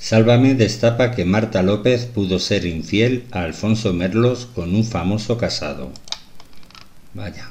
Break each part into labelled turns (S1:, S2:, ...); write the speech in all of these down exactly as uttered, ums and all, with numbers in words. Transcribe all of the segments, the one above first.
S1: Sálvame destapa que Marta López pudo ser infiel a Alfonso Merlos con un famoso casado. Vaya.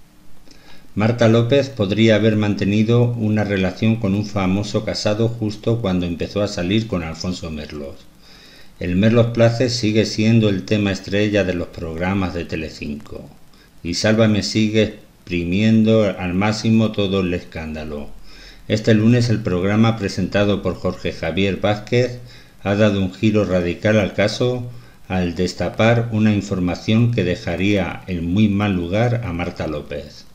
S1: Marta López podría haber mantenido una relación con un famoso casado justo cuando empezó a salir con Alfonso Merlos. El Merlos Place sigue siendo el tema estrella de los programas de Telecinco y Sálvame sigue exprimiendo al máximo todo el escándalo. Este lunes el programa presentado por Jorge Javier Vázquez ha dado un giro radical al caso al destapar una información que dejaría en muy mal lugar a Marta López.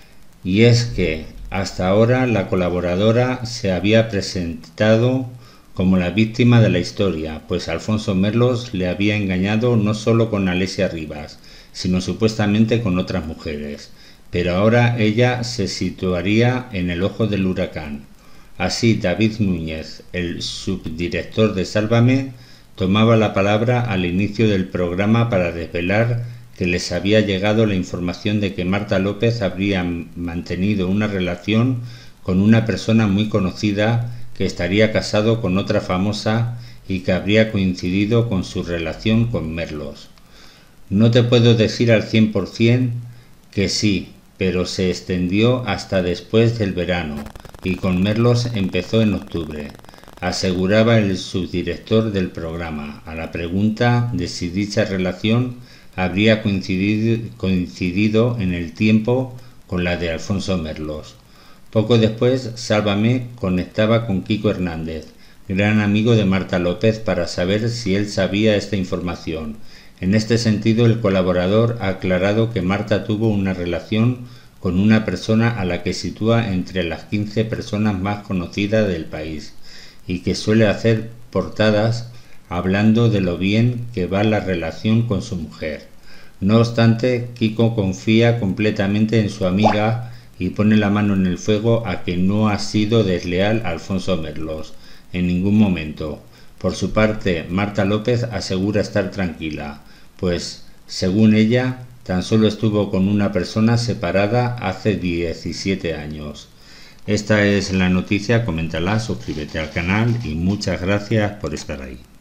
S1: Y es que hasta ahora la colaboradora se había presentado como la víctima de la historia, pues Alfonso Merlos le había engañado no solo con Alessia Rivas, sino supuestamente con otras mujeres. Pero ahora ella se situaría en el ojo del huracán. Así, David Núñez, el subdirector de Sálvame, tomaba la palabra al inicio del programa para desvelar que les había llegado la información de que Marta López habría mantenido una relación con una persona muy conocida, que estaría casado con otra famosa y que habría coincidido con su relación con Merlos. No te puedo decir al cien por cien que sí, pero se extendió hasta después del verano y con Merlos empezó en octubre, aseguraba el subdirector del programa, a la pregunta de si dicha relación habría coincidido, coincidido en el tiempo con la de Alfonso Merlos. Poco después, Sálvame conectaba con Kiko Hernández, gran amigo de Marta López, para saber si él sabía esta información. En este sentido, el colaborador ha aclarado que Marta tuvo una relación con una persona a la que sitúa entre las quince personas más conocidas del país y que suele hacer portadas hablando de lo bien que va la relación con su mujer. No obstante, Kiko confía completamente en su amiga y pone la mano en el fuego a que no ha sido desleal a Alfonso Merlos en ningún momento. Por su parte, Marta López asegura estar tranquila, pues, según ella, tan solo estuvo con una persona separada hace diecisiete años. Esta es la noticia, coméntala, suscríbete al canal y muchas gracias por estar ahí.